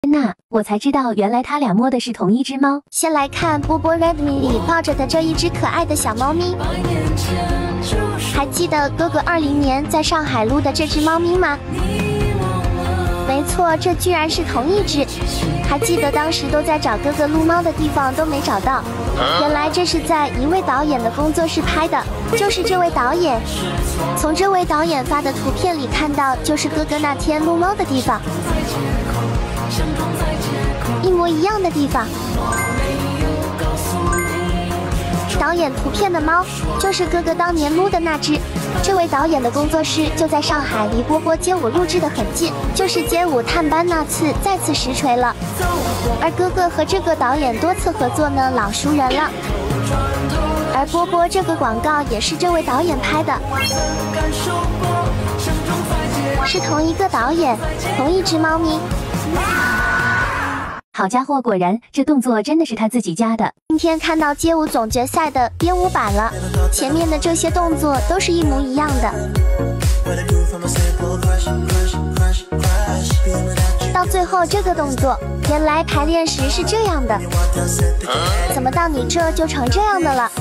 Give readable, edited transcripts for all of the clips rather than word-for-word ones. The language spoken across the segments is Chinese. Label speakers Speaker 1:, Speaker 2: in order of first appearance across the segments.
Speaker 1: 天呐，我才知道原来他俩摸的是同一只猫。
Speaker 2: 先来看波波 Redmi 里抱着的这一只可爱的小猫咪，还记得哥哥20年在上海撸的这只猫咪吗？没错，这居然是同一只。还记得当时都在找哥哥撸猫的地方都没找到，原来这是在一位导演的工作室拍的，就是这位导演。从这位导演发的图片里看到，就是哥哥那天撸猫的地方，一模一样的地方。导演图片的猫就是哥哥当年撸的那只。这位导演的工作室就在上海，离波波街舞录制的很近，就是街舞探班那次再次实锤了。而哥哥和这个导演多次合作呢，老熟人了。而波波这个广告也是这位导演拍的，是同一个导演，同一只猫咪。
Speaker 1: 好家伙，果然这动作真的是他自己加的。
Speaker 2: 今天看到街舞总决赛的编舞版了，前面的这些动作都是一模一样的。到最后这个动作，原来排练时是这样的，怎么到你这就成这样的了？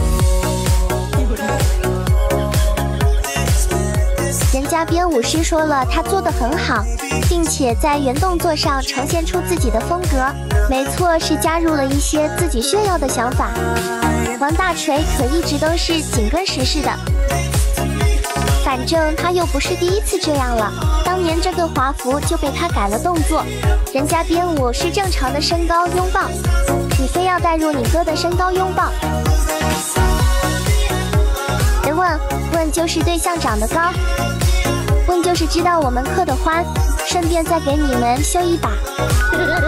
Speaker 2: 人家编舞师说了，他做得很好，并且在原动作上呈现出自己的风格。没错，是加入了一些自己炫耀的想法。王大锤可一直都是紧跟时事的，反正他又不是第一次这样了。当年这个华服就被他改了动作，人家编舞是正常的身高拥抱，你非要带入你哥的身高拥抱。别问就是对象长得高，问就是知道我们嗑得欢，顺便再给你们秀一把。